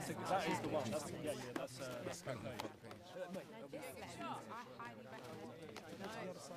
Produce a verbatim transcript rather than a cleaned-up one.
That's a, that is the one. That's yeah, yeah. That's uh, that's Copenhagen. No, this set, I highly recommend it.